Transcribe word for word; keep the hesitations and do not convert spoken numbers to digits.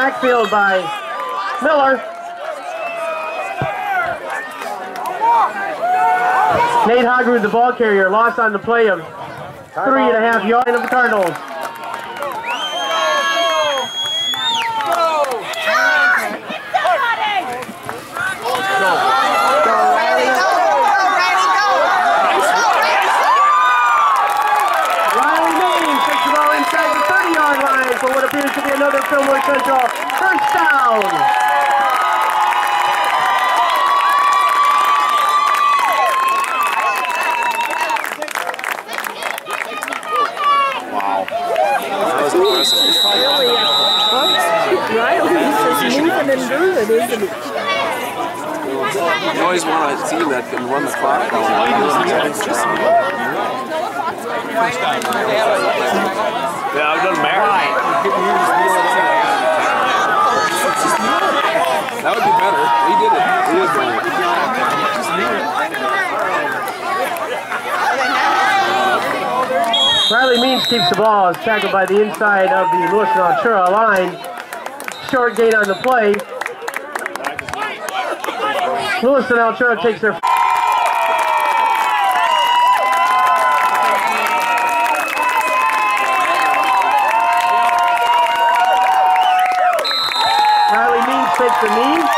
backfield by Miller. Nate Hoggerud, the ball carrier, lost on the play of three and a half yards of the Cardinals. For what appears to be another Fillmore Central first down. Wow. That was impressive. Riley's just moving and grooving, isn't it? You always want a team that can run the clock down. Yeah, it doesn't matter. That would be better. He did it. He is doing it. Riley Means keeps the ball. It's tackled by the inside of the Lewiston Altura line. Short gain on the play. Lewiston Altura takes their... Riley Means takes the knee.